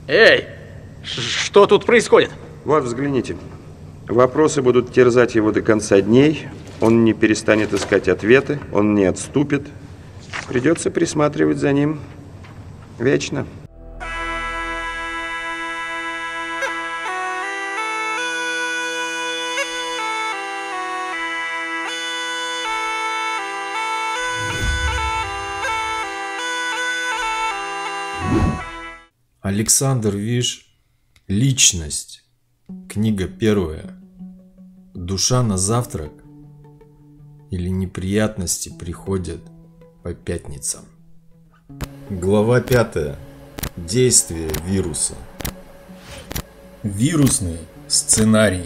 Эй, что тут происходит? Вот, взгляните. Вопросы будут терзать его до конца дней. Он не перестанет искать ответы, он не отступит. Придется присматривать за ним вечно. Александр Виш. Личность. Книга 1. Душа на завтрак или неприятности приходят по пятницам. Глава 5. Действие вируса. Вирусный сценарий.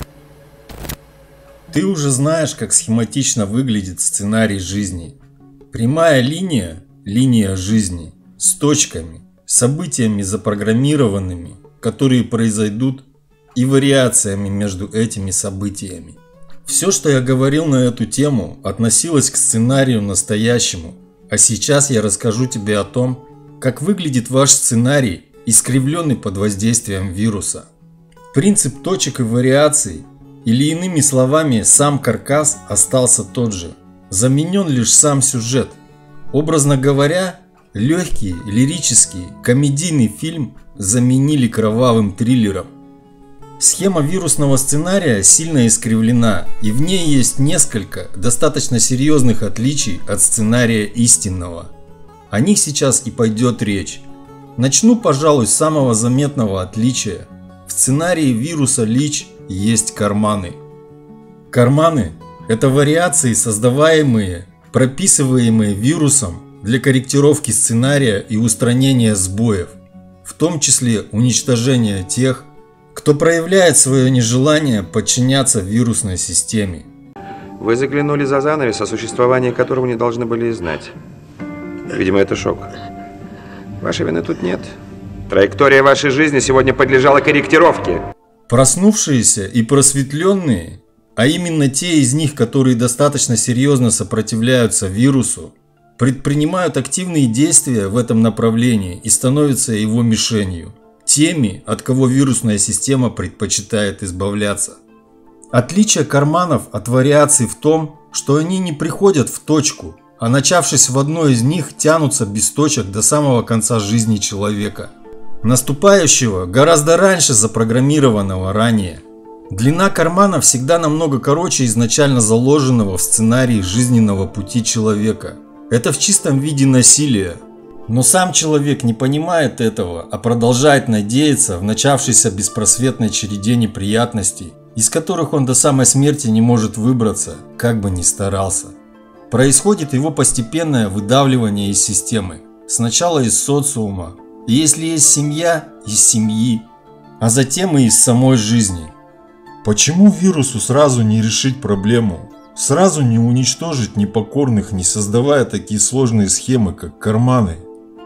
Ты уже знаешь, как схематично выглядит сценарий жизни. Прямая линия – линия жизни с точками, событиями запрограммированными, которые произойдут, и вариациями между этими событиями. Все, что я говорил на эту тему, относилось к сценарию настоящему, а сейчас я расскажу тебе о том, как выглядит ваш сценарий, искривленный под воздействием вируса. Принцип точек и вариаций, или иными словами, сам каркас остался тот же, заменен лишь сам сюжет. Образно говоря, легкий, лирический, комедийный фильм заменили кровавым триллером. Схема вирусного сценария сильно искривлена, и в ней есть несколько достаточно серьезных отличий от сценария истинного. О них сейчас и пойдет речь. Начну, пожалуй, с самого заметного отличия. В сценарии вируса ЛИЧ есть карманы. Карманы – это вариации, создаваемые, прописываемые вирусом для корректировки сценария и устранения сбоев, в том числе уничтожения тех, кто проявляет свое нежелание подчиняться вирусной системе. Вы заглянули за занавес, о существовании которого не должны были и знать. Видимо, это шок. Вашей вины тут нет. Траектория вашей жизни сегодня подлежала корректировке. Проснувшиеся и просветленные, а именно те из них, которые достаточно серьезно сопротивляются вирусу, предпринимают активные действия в этом направлении и становятся его мишенью. Теми, от кого вирусная система предпочитает избавляться. Отличие карманов от вариаций в том, что они не приходят в точку, а начавшись в одной из них, тянутся без точек до самого конца жизни человека, наступающего гораздо раньше запрограммированного ранее. Длина кармана всегда намного короче изначально заложенного в сценарии жизненного пути человека. Это в чистом виде насилие. Но сам человек не понимает этого, а продолжает надеяться в начавшейся беспросветной череде неприятностей, из которых он до самой смерти не может выбраться, как бы ни старался. Происходит его постепенное выдавливание из системы, сначала из социума, и если есть семья, из семьи, а затем и из самой жизни. Почему вирусу сразу не решить проблему? Сразу не уничтожить непокорных, не создавая такие сложные схемы, как карманы?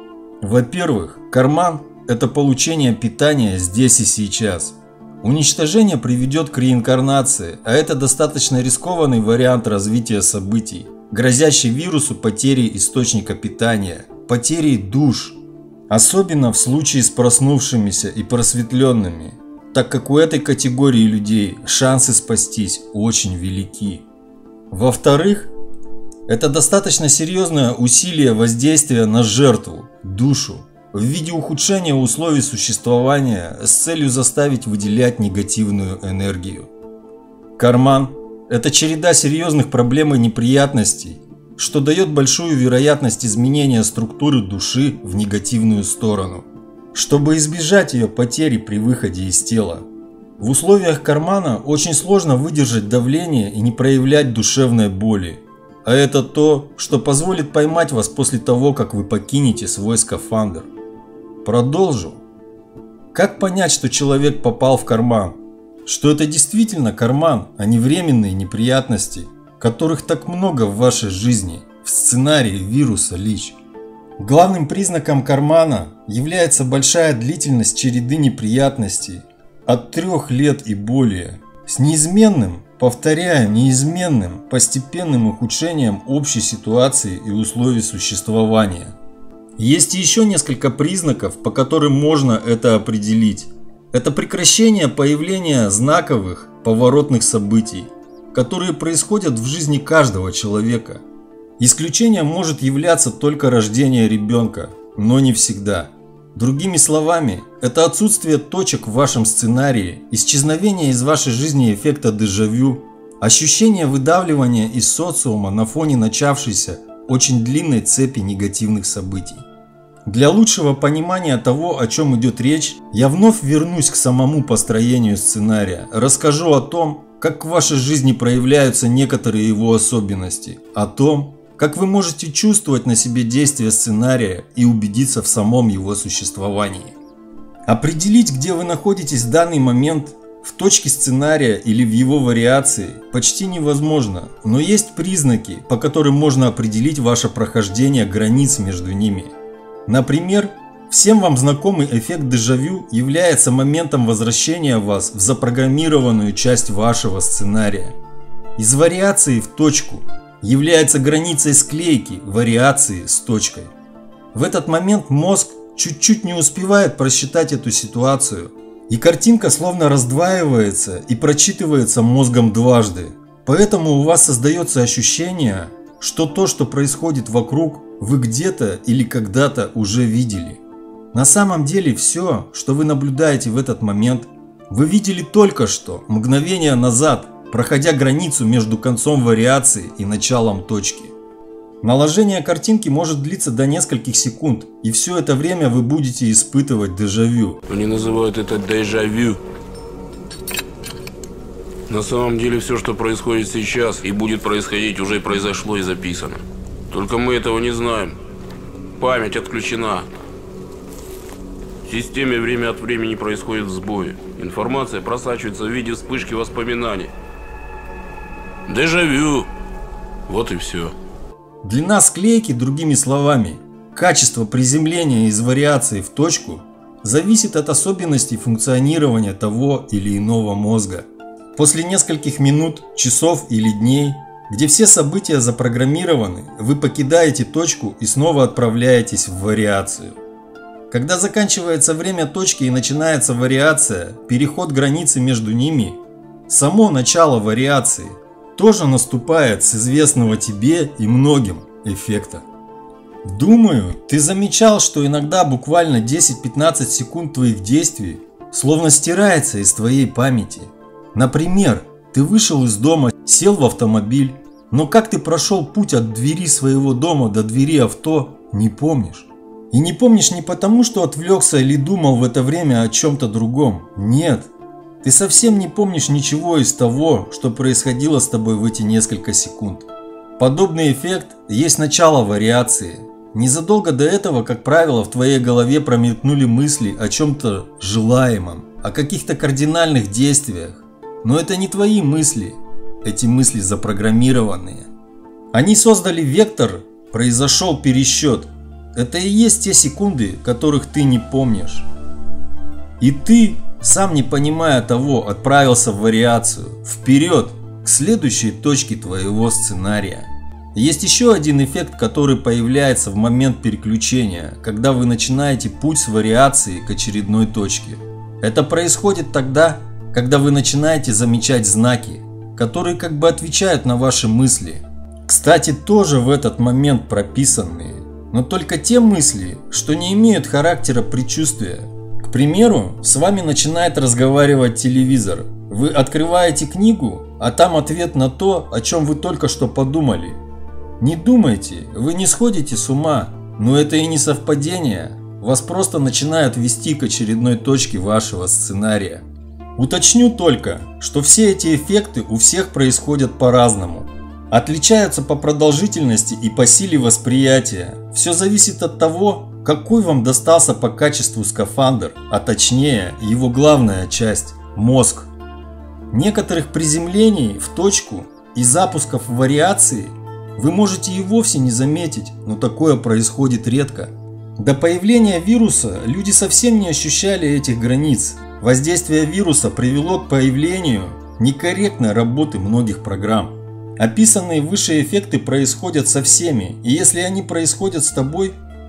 Во-первых, карман – это получение питания здесь и сейчас. Уничтожение приведет к реинкарнации, а это достаточно рискованный вариант развития событий, грозящий вирусу потерей источника питания, потерей душ. Особенно в случае с проснувшимися и просветленными, так как у этой категории людей шансы спастись очень велики. Во-вторых, это достаточно серьезное усилие воздействия на жертву, душу, в виде ухудшения условий существования с целью заставить выделять негативную энергию. Карман – это череда серьезных проблем и неприятностей, что дает большую вероятность изменения структуры души в негативную сторону, чтобы избежать ее потери при выходе из тела. В условиях кармана очень сложно выдержать давление и не проявлять душевной боли. А это то, что позволит поймать вас после того, как вы покинете свой скафандр. Продолжу. Как понять, что человек попал в карман? Что это действительно карман, а не временные неприятности, которых так много в вашей жизни, в сценарии вируса ЛИЧ? Главным признаком кармана является большая длительность череды неприятностей от 3 лет и более, с неизменным, повторяю, неизменным постепенным ухудшением общей ситуации и условий существования. Есть еще несколько признаков, по которым можно это определить. Это прекращение появления знаковых, поворотных событий, которые происходят в жизни каждого человека. Исключением может являться только рождение ребенка, но не всегда. Другими словами, это отсутствие точек в вашем сценарии, исчезновение из вашей жизни эффекта дежавю, ощущение выдавливания из социума на фоне начавшейся очень длинной цепи негативных событий. Для лучшего понимания того, о чем идет речь, я вновь вернусь к самому построению сценария, расскажу о том, как в вашей жизни проявляются некоторые его особенности, о том, как вы можете чувствовать на себе действие сценария и убедиться в самом его существовании. Определить, где вы находитесь в данный момент, в точке сценария или в его вариации, почти невозможно, но есть признаки, по которым можно определить ваше прохождение границ между ними. Например, всем вам знакомый эффект дежавю является моментом возвращения вас в запрограммированную часть вашего сценария. Из вариации в точку является границей склейки вариации с точкой. В этот момент мозг чуть-чуть не успевает просчитать эту ситуацию, и картинка словно раздваивается и прочитывается мозгом дважды. Поэтому у вас создается ощущение, что то, что происходит вокруг, вы где-то или когда-то уже видели. На самом деле все, что вы наблюдаете в этот момент, вы видели только что, мгновение назад, проходя границу между концом вариации и началом точки. Наложение картинки может длиться до нескольких секунд, и все это время вы будете испытывать дежавю. Они называют это дежавю. На самом деле все, что происходит сейчас и будет происходить, уже произошло и записано. Только мы этого не знаем. Память отключена. В системе время от времени происходят сбои. Информация просачивается в виде вспышки воспоминаний. Дежавю. Вот и все. Длина склейки, другими словами, качество приземления из вариации в точку, зависит от особенностей функционирования того или иного мозга. После нескольких минут, часов или дней, где все события запрограммированы, вы покидаете точку и снова отправляетесь в вариацию. Когда заканчивается время точки и начинается вариация, переход границы между ними, само начало вариации тоже наступает с известного тебе и многим эффекта. Думаю, ты замечал, что иногда буквально 10-15 секунд твоих действий словно стирается из твоей памяти. Например, ты вышел из дома, сел в автомобиль, но как ты прошел путь от двери своего дома до двери авто, не помнишь. И не помнишь не потому, что отвлекся или думал в это время о чем-то другом. Нет. Ты совсем не помнишь ничего из того, что происходило с тобой в эти несколько секунд. Подобный эффект есть начало вариации. Незадолго до этого, как правило, в твоей голове промелькнули мысли о чем-то желаемом, о каких-то кардинальных действиях. Но это не твои мысли, эти мысли запрограммированные. Они создали вектор, произошел пересчет. Это и есть те секунды, которых ты не помнишь. И ты, сам не понимая того, отправился в вариацию, вперед, к следующей точке твоего сценария. Есть еще один эффект, который появляется в момент переключения, когда вы начинаете путь с вариации к очередной точке. Это происходит тогда, когда вы начинаете замечать знаки, которые как бы отвечают на ваши мысли. Кстати, тоже в этот момент прописанные, но только те мысли, что не имеют характера предчувствия. К примеру, с вами начинает разговаривать телевизор. Вы открываете книгу, а там ответ на то, о чем вы только что подумали. Не думайте, вы не сходите с ума, но это и не совпадение. Вас просто начинают вести к очередной точке вашего сценария. Уточню только, что все эти эффекты у всех происходят по-разному. Отличаются по продолжительности и по силе восприятия. Все зависит от того, какой вам достался по качеству скафандр, а точнее его главная часть – мозг. Некоторых приземлений в точку и запусков вариации вы можете и вовсе не заметить, но такое происходит редко. До появления вируса люди совсем не ощущали этих границ. Воздействие вируса привело к появлению некорректной работы многих программ. Описанные выше эффекты происходят со всеми, и если они происходят с тобой,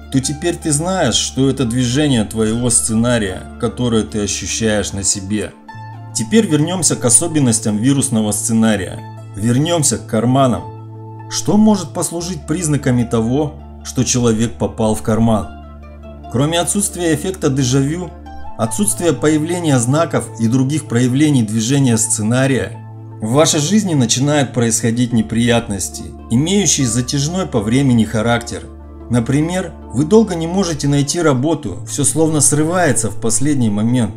то теперь ты знаешь, что это движение твоего сценария, которое ты ощущаешь на себе. Теперь вернемся к особенностям вирусного сценария. Вернемся к карманам. Что может послужить признаками того, что человек попал в карман? Кроме отсутствия эффекта дежавю, отсутствия появления знаков и других проявлений движения сценария, в вашей жизни начинают происходить неприятности, имеющие затяжной по времени характер. Например, вы долго не можете найти работу, все словно срывается в последний момент.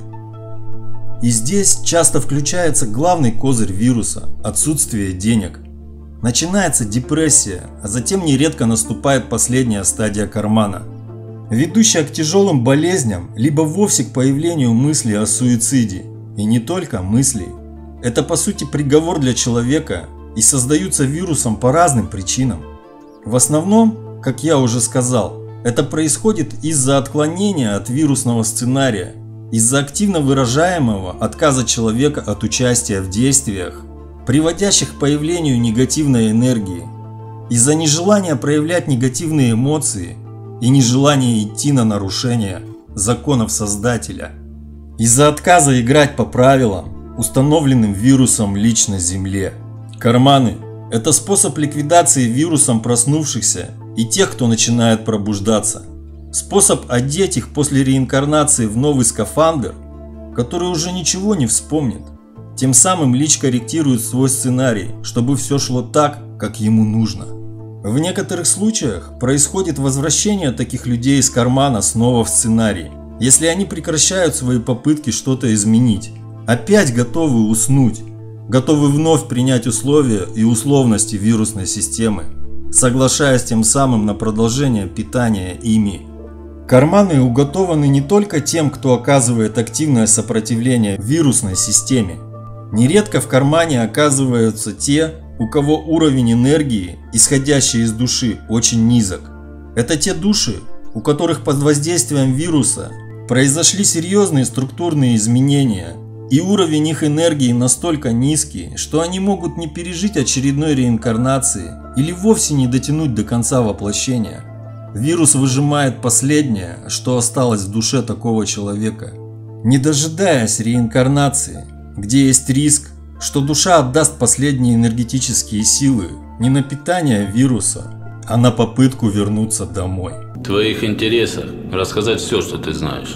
И здесь часто включается главный козырь вируса – отсутствие денег. Начинается депрессия, а затем нередко наступает последняя стадия кармана, ведущая к тяжелым болезням, либо вовсе к появлению мысли о суициде. И не только мыслей. Это по сути приговор для человека и создаются вирусом по разным причинам. В основном, как я уже сказал, это происходит из-за отклонения от вирусного сценария, из-за активно выражаемого отказа человека от участия в действиях, приводящих к появлению негативной энергии, из-за нежелания проявлять негативные эмоции и нежелания идти на нарушение законов Создателя, из-за отказа играть по правилам, установленным вирусом лично Земле. Карманы – это способ ликвидации вирусом проснувшихся и тех, кто начинает пробуждаться. Способ одеть их после реинкарнации в новый скафандр, который уже ничего не вспомнит. Тем самым Лич корректирует свой сценарий, чтобы все шло так, как ему нужно. В некоторых случаях происходит возвращение таких людей из кармана снова в сценарий, если они прекращают свои попытки что-то изменить, опять готовы уснуть, готовы вновь принять условия и условности вирусной системы, соглашаясь тем самым на продолжение питания ими. Карманы уготованы не только тем, кто оказывает активное сопротивление вирусной системе. Нередко в кармане оказываются те, у кого уровень энергии, исходящей из души, очень низок. Это те души, у которых под воздействием вируса произошли серьезные структурные изменения, и уровень их энергии настолько низкий, что они могут не пережить очередной реинкарнации или вовсе не дотянуть до конца воплощения. Вирус выжимает последнее, что осталось в душе такого человека, не дожидаясь реинкарнации, где есть риск, что душа отдаст последние энергетические силы не на питание вируса, а на попытку вернуться домой. В твоих интересах рассказать все, что ты знаешь.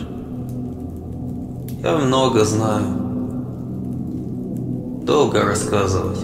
Я много знаю. Долго рассказывать.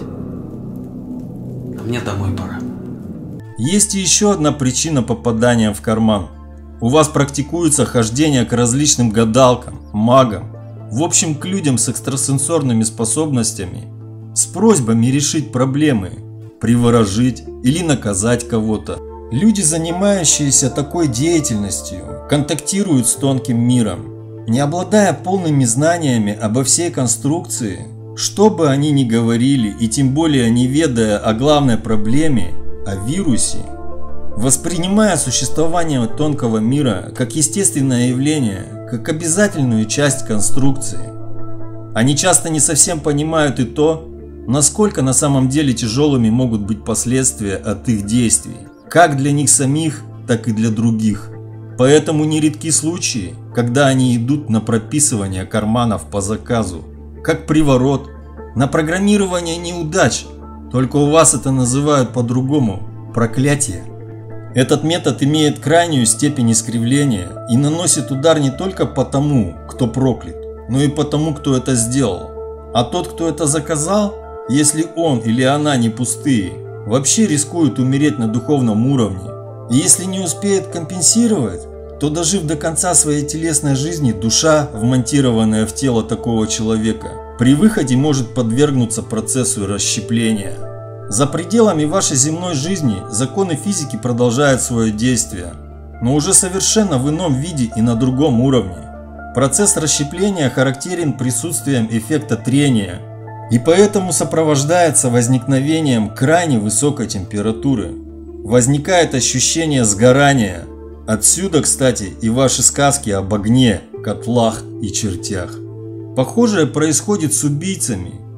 А мне домой пора. Есть и еще одна причина попадания в карман. У вас практикуется хождение к различным гадалкам, магам, в общем к людям с экстрасенсорными способностями, с просьбами решить проблемы, приворожить или наказать кого-то. Люди, занимающиеся такой деятельностью, контактируют с тонким миром, не обладая полными знаниями обо всей конструкции, что бы они ни говорили и тем более не ведая о главной проблеме, о вирусе, воспринимая существование тонкого мира как естественное явление, как обязательную часть конструкции. Они часто не совсем понимают и то, насколько на самом деле тяжелыми могут быть последствия от их действий, как для них самих, так и для других. Поэтому нередки случаи, когда они идут на прописывание карманов по заказу, как приворот, на программирование неудач, только у вас это называют по-другому – проклятие. Этот метод имеет крайнюю степень искривления и наносит удар не только по тому, кто проклят, но и по тому, кто это сделал. А тот, кто это заказал, если он или она не пустые, вообще рискует умереть на духовном уровне. И если не успеет компенсировать, то дожив до конца своей телесной жизни, душа, вмонтированная в тело такого человека, при выходе может подвергнуться процессу расщепления. За пределами вашей земной жизни законы физики продолжают свое действие, но уже совершенно в ином виде и на другом уровне. Процесс расщепления характерен присутствием эффекта трения и поэтому сопровождается возникновением крайне высокой температуры. Возникает ощущение сгорания. Отсюда, кстати, и ваши сказки об огне, котлах и чертях. Похожее происходит с убийцами,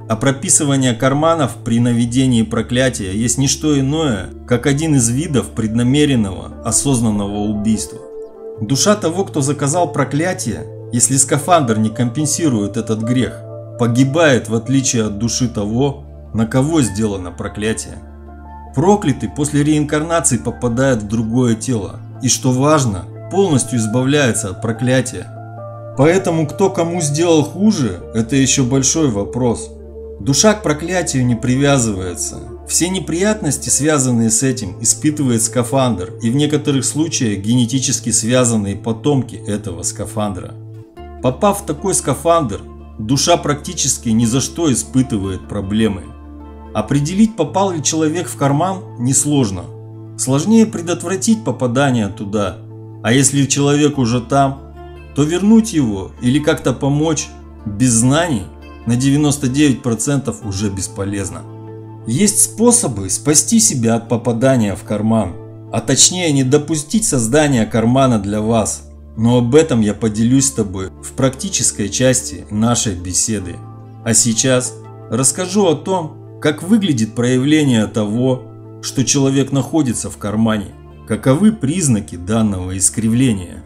А прописывание карманов при наведении проклятия есть не что иное, как один из видов преднамеренного, осознанного убийства. Душа того, кто заказал проклятие, если скафандр не компенсирует этот грех, погибает в отличие от души того, на кого сделано проклятие. Проклятый после реинкарнации попадает в другое тело и, что важно, полностью избавляется от проклятия. Поэтому кто кому сделал хуже, это еще большой вопрос. Душа к проклятию не привязывается. Все неприятности, связанные с этим, испытывает скафандр и в некоторых случаях генетически связанные потомки этого скафандра. Попав в такой скафандр, душа практически ни за что испытывает проблемы. Определить, попал ли человек в карман, несложно. Сложнее предотвратить попадание туда. А если человек уже там, то вернуть его или как-то помочь без знаний на 99% уже бесполезно. Есть способы спасти себя от попадания в карман, а точнее не допустить создания кармана для вас. Но об этом я поделюсь с тобой в практической части нашей беседы. А сейчас расскажу о том, как выглядит проявление того, что человек находится в кармане, каковы признаки данного искривления.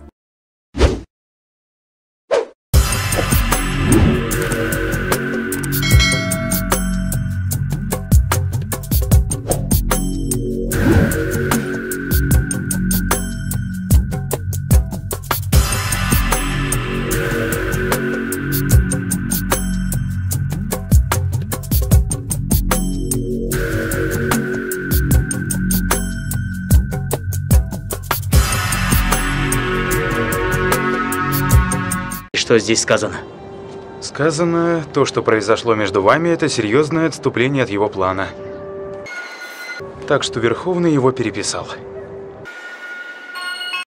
Что здесь сказано? Сказано, то, что произошло между вами, это серьезное отступление от его плана. Так что Верховный его переписал.